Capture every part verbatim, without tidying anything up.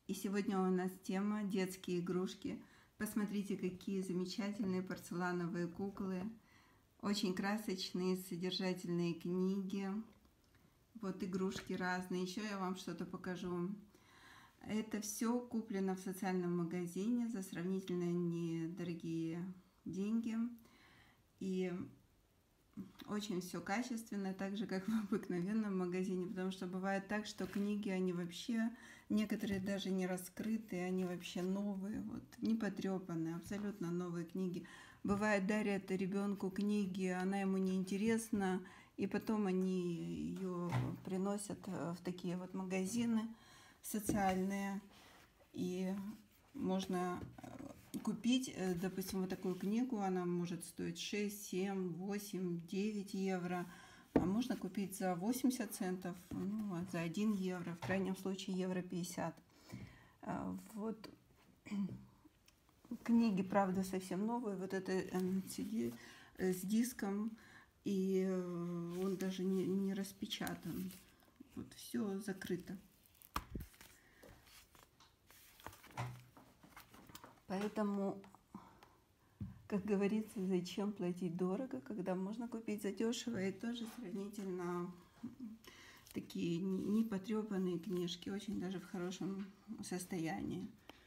И сегодня у нас тема детские игрушки. Посмотрите, какие замечательные порцелановые куклы. Очень красочные, содержательные книги. Вот игрушки разные. Еще я вам что-то покажу. Это все куплено в социальном магазине за сравнительно недорогие деньги. И очень все качественно, так же, как в обыкновенном магазине, потому что бывает так, что книги, они вообще, некоторые даже не раскрытые, они вообще новые, вот, не потрепанные, абсолютно новые книги. Бывает, дарят ребенку книги, она ему не интересна, и потом они ее приносят в такие вот магазины социальные, и можно купить, допустим, вот такую книгу, она может стоить шесть, семь, восемь, девять евро, а можно купить за восемьдесят центов, ну, за один евро, в крайнем случае евро пятьдесят. Вот книги, правда, совсем новые, вот это си ди с диском, и он даже не, не распечатан, вот все закрыто. Поэтому, как говорится, зачем платить дорого, когда можно купить задешево, и тоже сравнительно такие непотрепанные книжки, очень даже в хорошем состоянии.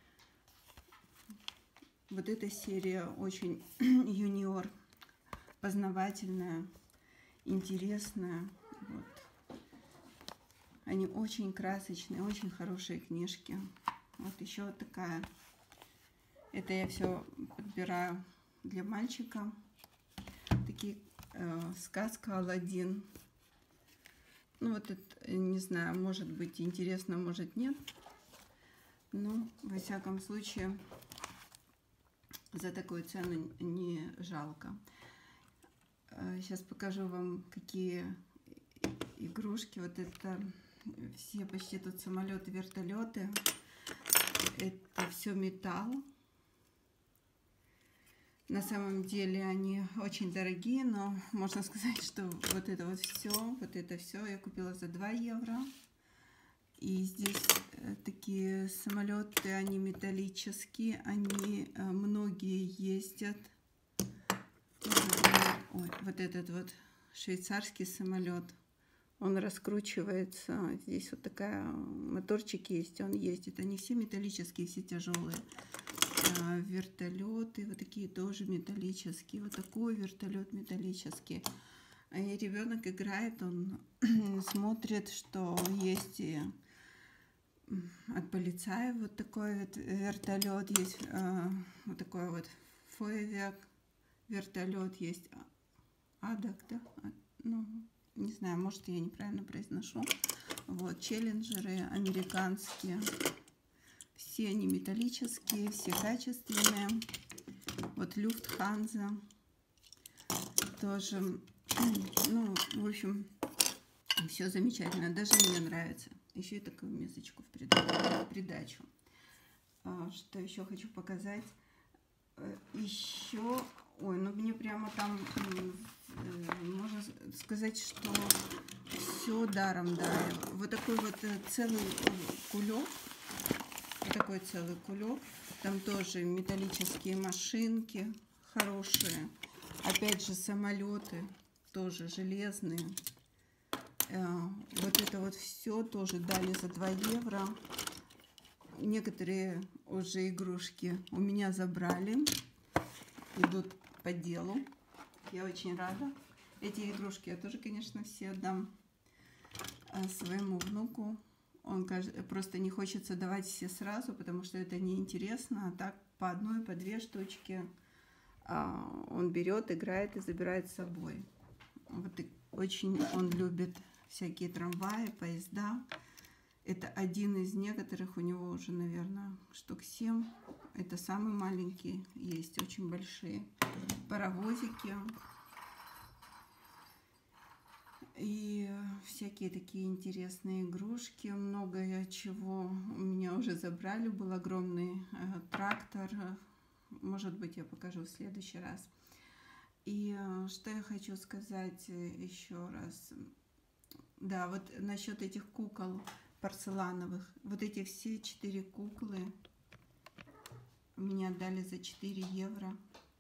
Вот эта серия очень юниор, познавательная, интересная. Вот. Они очень красочные, очень хорошие книжки. Вот еще вот такая. Это я все подбираю для мальчика. Такие э, сказка Аладдин. Ну вот это, не знаю, может быть интересно, может нет. Но, во всяком случае, за такую цену не жалко. Сейчас покажу вам, какие игрушки. Вот это все почти тут самолеты, вертолеты. Это все металл. На самом деле они очень дорогие, но можно сказать, что вот это вот все, вот это все я купила за два евро. И здесь такие самолеты, они металлические, они многие ездят. Ой, вот этот вот швейцарский самолет, он раскручивается. Здесь вот такая моторчик есть, он ездит. Они все металлические, все тяжелые. Вертолеты вот такие тоже металлические, вот такой вертолет металлический. И ребенок играет, он смотрит, что есть и от полицая вот такой вот вертолет, есть вот такой вот фойерверк вертолет, есть адак, да? Ну, не знаю, может, я неправильно произношу. Вот челленджеры американские. Все они металлические, все качественные. Вот Люфтханза тоже, ну, в общем, все замечательно. Даже мне нравится. Еще и такую мисочку в придачу. Что еще хочу показать? Еще, ой, ну мне прямо там, можно сказать, что все даром дали. Вот такой вот целый кулек. Вот такой целый кулек. Там тоже металлические машинки хорошие. Опять же самолеты тоже железные. Вот это вот все тоже дали за два евро. Некоторые уже игрушки у меня забрали. Идут по делу. Я очень рада. Эти игрушки я тоже, конечно, все отдам своему внуку. Он просто не хочется давать все сразу, потому что это неинтересно. А так по одной, по две штучки он берет, играет и забирает с собой. Вот и очень он любит всякие трамваи, поезда. Это один из некоторых, у него уже, наверное, штук семь. Это самый маленький, есть очень большие паровозики. И всякие такие интересные игрушки, многое чего у меня уже забрали. Был огромный э, трактор, может быть, я покажу в следующий раз. И э, что я хочу сказать еще раз. Да, вот насчет этих кукол. порцелановых. Вот эти все четыре куклы мне отдали за четыре евро.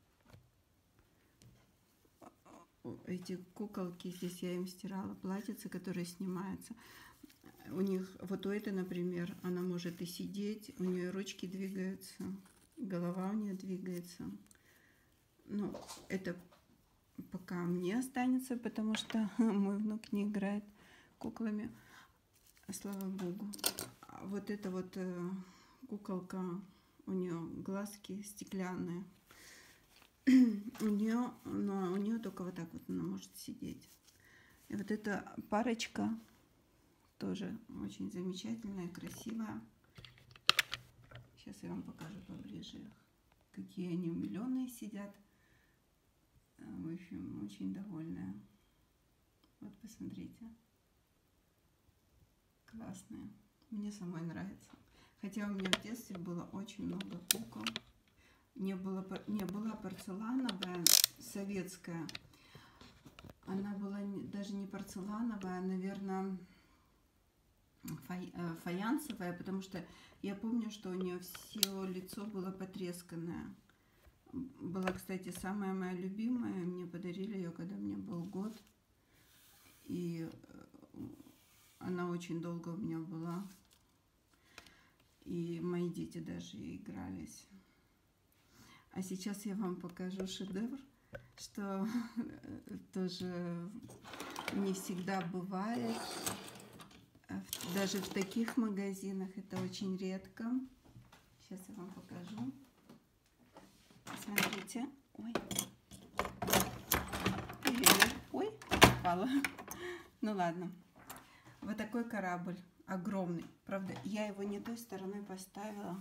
Эти куколки, здесь я им стирала платьица, которые снимаются. У них, вот у этой, например, она может и сидеть, у нее ручки двигаются, голова у нее двигается. Ну, это пока мне останется, потому что мой внук не играет куклами, слава богу. А вот эта вот э, куколка, у нее глазки стеклянные. У нее, но у нее только вот так вот она может сидеть. И вот эта парочка тоже очень замечательная, красивая. Сейчас я вам покажу поближе, какие они умиленные сидят. В общем, очень довольная. Вот посмотрите. Классные. Мне самой нравится. Хотя у меня в детстве было очень много кукол. Не было, не была порцелановая, советская. Она была даже не порцелановая, а, наверное, фаянсовая, потому что я помню, что у нее все лицо было потресканное. Была, кстати, самая моя любимая. Мне подарили ее, когда мне был год. И она очень долго у меня была. И мои дети даже игрались. А сейчас я вам покажу шедевр, что тоже не всегда бывает. Даже в таких магазинах это очень редко. Сейчас я вам покажу. Смотрите. Ой. Ой, упала. Ну ладно. Вот такой корабль. Огромный. Правда, я его не той стороной поставила.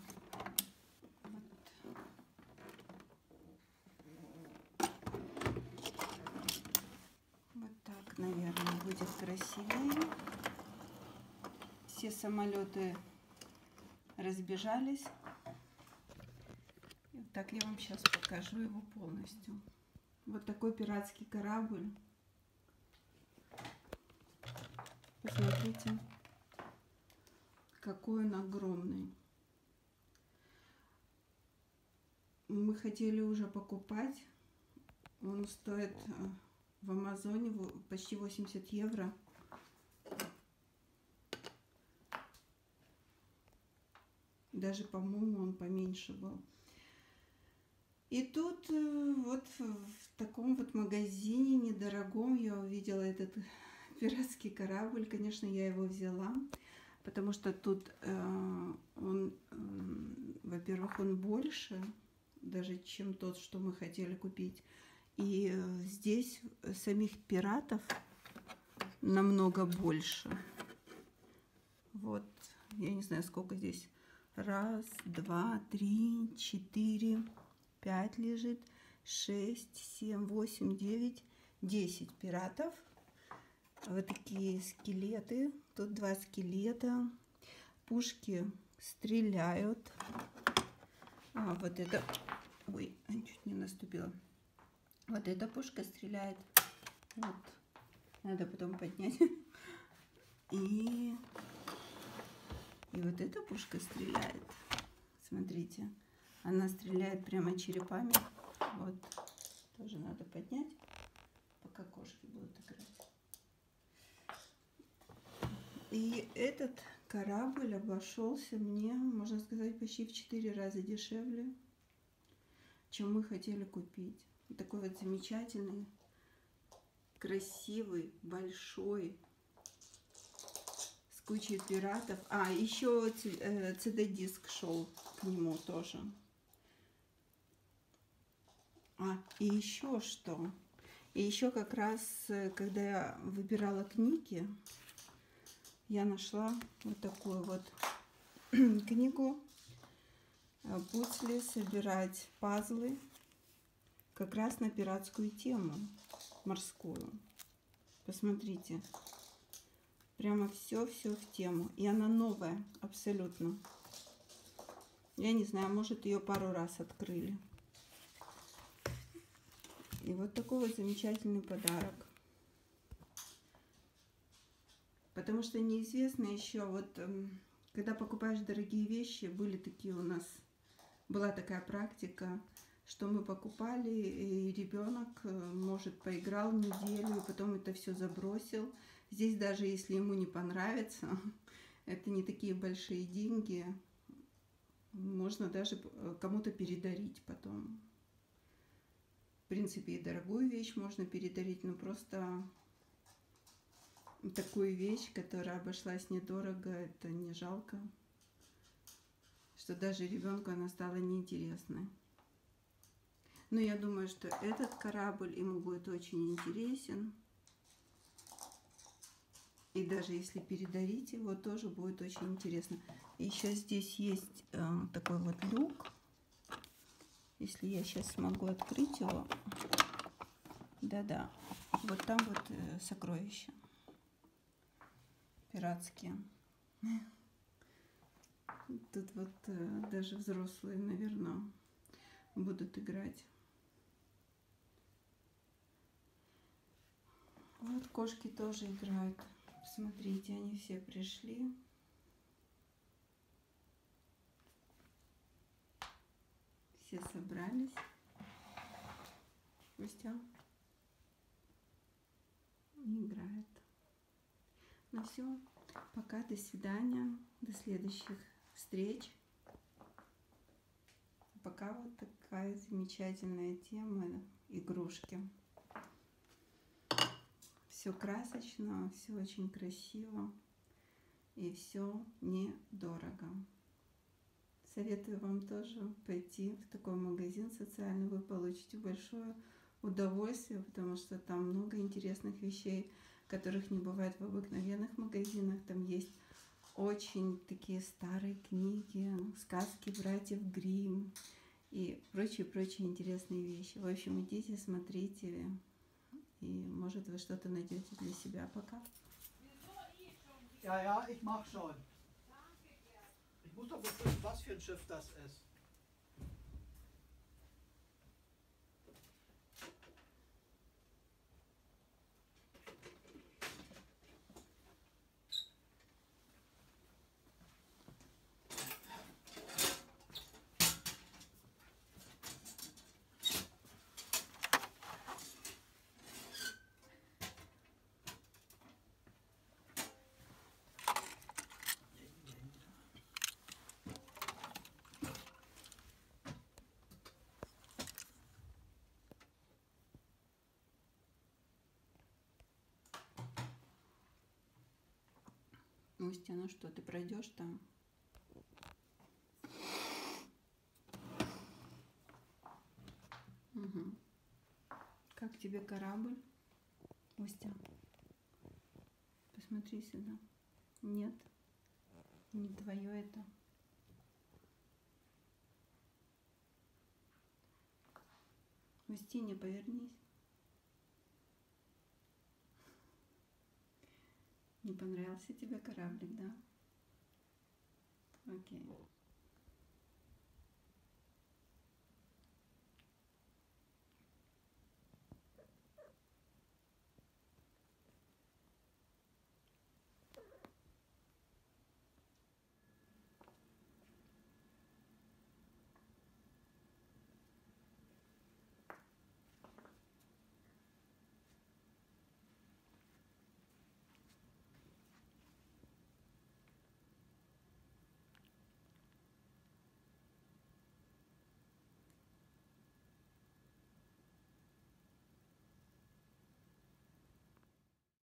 Вот так, наверное, будет красивее. Все самолеты разбежались. И вот так я вам сейчас покажу его полностью. Вот такой пиратский корабль. Посмотрите, какой он огромный. Мы хотели уже покупать. Он стоит в Амазоне почти восемьдесят евро. Даже, по-моему, он поменьше был. И тут вот в таком вот магазине недорогом я увидела этот пиратский корабль. Конечно, я его взяла, потому что тут э, он, э, во-первых, он больше, даже чем тот, что мы хотели купить. И э, здесь самих пиратов намного больше. Вот, я не знаю, сколько здесь. Раз, два, три, четыре, пять лежит, шесть, семь, восемь, девять, десять пиратов. Вот такие скелеты. Тут два скелета. Пушки стреляют. А, вот это... Ой, чуть не наступила. Вот эта пушка стреляет. Вот. Надо потом поднять. И... И вот эта пушка стреляет. Смотрите. Она стреляет прямо черепами. Вот. Тоже надо поднять, пока кошки будут играть. И этот корабль обошелся мне, можно сказать, почти в четыре раза дешевле, чем мы хотели купить. Вот такой вот замечательный, красивый, большой, с кучей пиратов. А, еще си ди-диск шел к нему тоже. А, и еще что? И еще как раз, когда я выбирала книги, я нашла вот такую вот книгу «Пуцли. Собирать пазлы», как раз на пиратскую тему морскую. Посмотрите, прямо все-все в тему. И она новая абсолютно. Я не знаю, может, ее пару раз открыли. И вот такой вот замечательный подарок. Потому что неизвестно еще, вот когда покупаешь дорогие вещи, были такие у нас, была такая практика, что мы покупали, и ребенок, может, поиграл неделю, и потом это все забросил. Здесь даже если ему не понравится, это не такие большие деньги, можно даже кому-то передарить потом. В принципе, и дорогую вещь можно передарить, но просто такую вещь, которая обошлась недорого, это не жалко, что даже ребенку она стала неинтересной. Но я думаю, что этот корабль ему будет очень интересен. И даже если передарить его, тоже будет очень интересно. Еще здесь есть э, такой вот люк. Если я сейчас смогу открыть его. Да-да. Вот там вот э, сокровища. Пиратские. Тут вот э, даже взрослые, наверное, будут играть. Вот кошки тоже играют. Смотрите, они все пришли. Все собрались. Костя играет. Ну все, пока, до свидания, до следующих встреч. Пока вот такая замечательная тема игрушки. Все красочно, все очень красиво и все недорого. Советую вам тоже пойти в такой магазин социальный, вы получите большое удовольствие, потому что там много интересных вещей, которых не бывает в обыкновенных магазинах. Там есть очень такие старые книги, сказки братьев Гримм и прочие-прочие интересные вещи. В общем, идите, смотрите. И, может, вы что-то найдете для себя. Пока. Ja, ja, ich mach schon. Ich muss doch bestimmen, was für ein Schiff das ist. Устья, ну что, ты пройдешь там? Угу. Как тебе корабль, Устья? Посмотри сюда. Нет, не твое это. Устинья, повернись. Не понравился тебе кораблик, да? Окей.